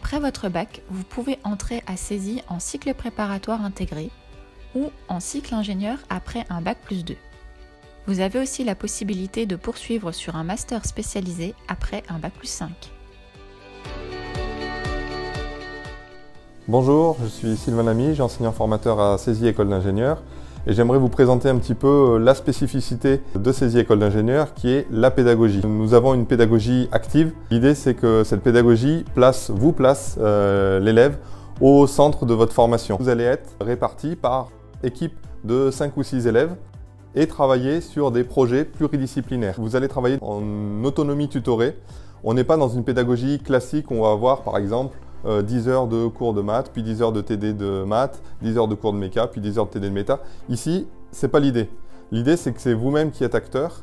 Après votre bac, vous pouvez entrer à CESI en cycle préparatoire intégré ou en cycle ingénieur après un bac+2. Vous avez aussi la possibilité de poursuivre sur un master spécialisé après un bac+5. Bonjour, je suis Sylvain Lamy, enseignant formateur à CESI École d'ingénieurs et j'aimerais vous présenter un petit peu la spécificité de CESI École d'ingénieurs qui est la pédagogie. Nous avons une pédagogie active. L'idée c'est que cette pédagogie place l'élève au centre de votre formation. Vous allez être répartis par équipe de 5 ou 6 élèves et travailler sur des projets pluridisciplinaires. Vous allez travailler en autonomie tutorée. On n'est pas dans une pédagogie classique où on va avoir par exemple 10 heures de cours de maths, puis 10 heures de TD de maths, 10 heures de cours de méca, puis 10 heures de TD de méta. Ici, c'est pas l'idée. L'idée, c'est que c'est vous-même qui êtes acteur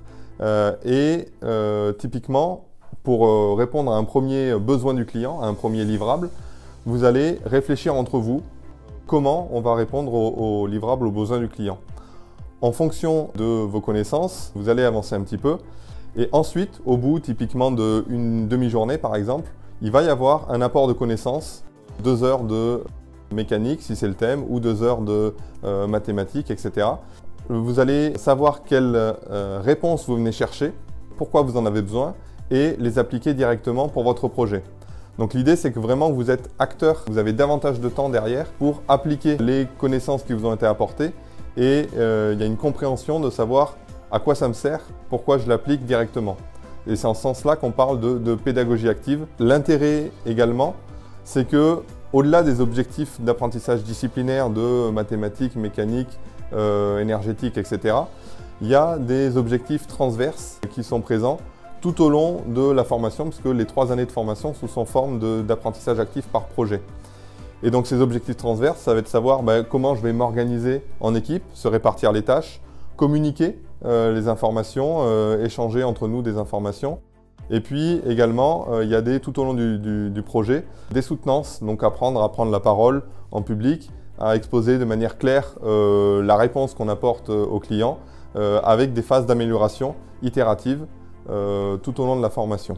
typiquement, pour répondre à un premier besoin du client, à un premier livrable, vous allez réfléchir entre vous comment on va répondre au livrable, aux besoins du client. En fonction de vos connaissances, vous allez avancer un petit peu et ensuite, au bout typiquement d'une demi-journée par exemple, il va y avoir un apport de connaissances, 2 heures de mécanique si c'est le thème, ou 2 heures de mathématiques, etc. Vous allez savoir quelles réponses vous venez chercher, pourquoi vous en avez besoin, et les appliquer directement pour votre projet. Donc l'idée c'est que vraiment vous êtes acteur, vous avez davantage de temps derrière pour appliquer les connaissances qui vous ont été apportées, et il y a une compréhension de savoir à quoi ça me sert, pourquoi je l'applique directement. Et c'est en ce sens-là qu'on parle de pédagogie active. L'intérêt également, c'est que au-delà des objectifs d'apprentissage disciplinaire de mathématiques, mécanique, énergétique, etc., il y a des objectifs transverses qui sont présents tout au long de la formation, puisque les 3 années de formation sont sous forme d'apprentissage actif par projet. Et donc ces objectifs transverses, ça va être de savoir comment je vais m'organiser en équipe, se répartir les tâches, communiquer les informations, échanger entre nous des informations. Et puis également, il y a tout au long du projet, des soutenances, donc apprendre à prendre la parole en public, à exposer de manière claire la réponse qu'on apporte au client, avec des phases d'amélioration itératives tout au long de la formation.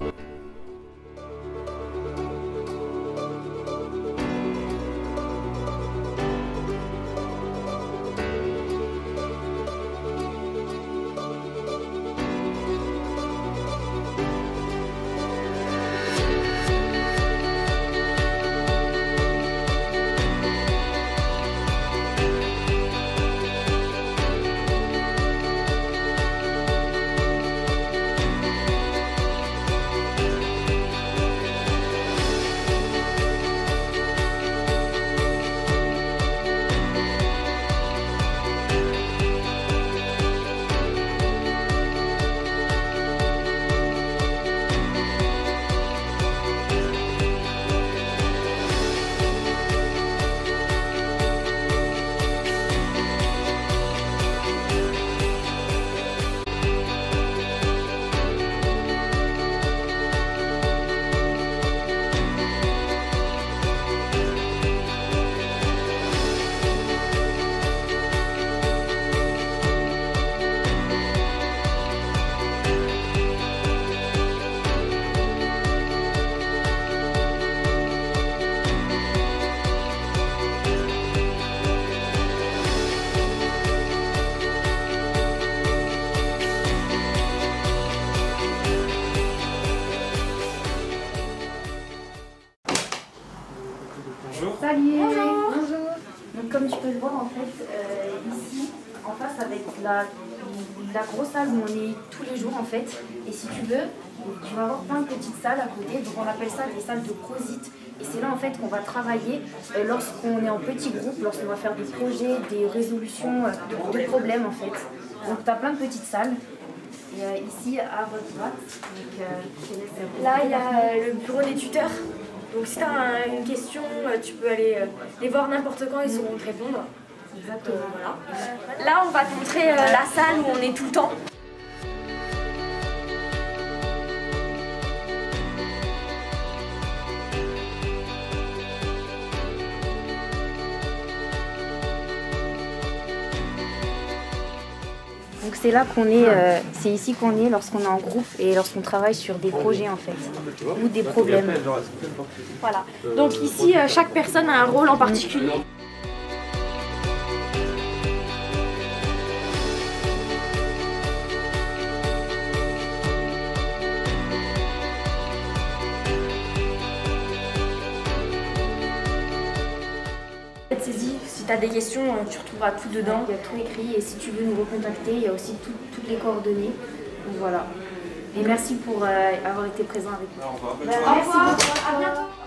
Salut. Bonjour. Bonjour. Donc comme tu peux le voir en fait, ici, en face avec la grosse salle où on est tous les jours en fait. Et si tu veux, tu vas avoir plein de petites salles à côté. Donc on appelle ça des salles de prosite. Et c'est là en fait qu'on va travailler lorsqu'on est en petit groupe, lorsqu'on va faire des projets, des résolutions de problèmes en fait. Donc tu as plein de petites salles. Et ici à votre droite, donc, là il y a le bureau des tuteurs. Donc si tu as une question, tu peux aller les voir n'importe quand, ils sauront te répondre. Exactement. Voilà. Là on va te montrer la salle où on est tout le temps. Donc c'est là qu'on est, c'est ici qu'on est lorsqu'on est en groupe et lorsqu'on travaille sur des projets en fait, ou des problèmes. Voilà. Donc ici, chaque personne a un rôle en particulier. Saisie, si tu as des questions, tu retrouveras tout dedans. Il y a tout écrit et si tu veux nous recontacter, il y a aussi toutes les coordonnées. Donc voilà. Et merci pour avoir été présent avec nous. Au revoir, à bientôt.